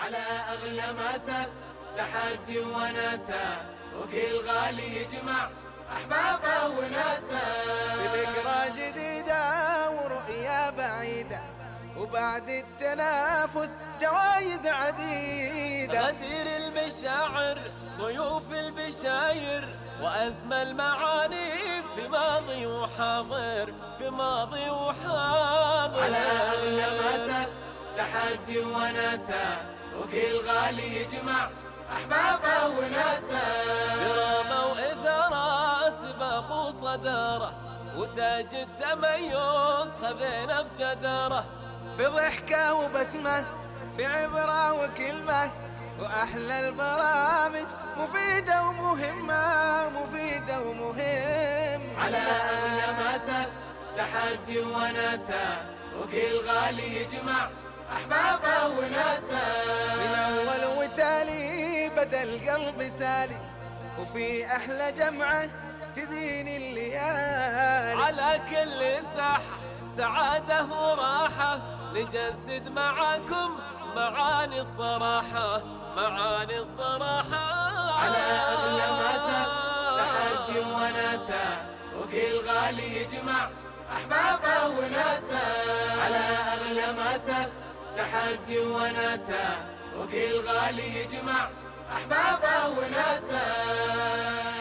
على أغلى ماسة تحدي وناسة، وكل غالي يجمع أحبابه وناسه. بفكرة جديدة ورؤية بعيدة، وبعد التنافس جوائز عديدة. غدير المشاعر ضيوف البشاير، وأسمى المعاني بماضي وحاضر، بماضي وحاضر. على أغلى ماسة تحدي وناسة، وكل غالي يجمع أحبابه وناسه. قرابة وإثارة سباق وصدارة، وتاج التميز خذينا بجدارة. في ضحكة وبسمة، في عبرة وكلمة، وأحلى البرامج مفيدة ومهمة، مفيدة ومهمة. على أغلى ماسة تحدي وناسة، وكل غالي يجمع أحبابه وناسه. من أول وتالي بدا القلب سالي، وفي أحلى جمعة تزين الليالي. على كل ساحة سعادة وراحة، نجسد معاكم معاني الصراحة، معاني الصراحة. على أغلى ماسة تحدي وناسة، وكل غالي يجمع أحبابه وناسه. على أغلى ماسة تحدي وناسة، وكل غالي يجمع أحبابه وناسه.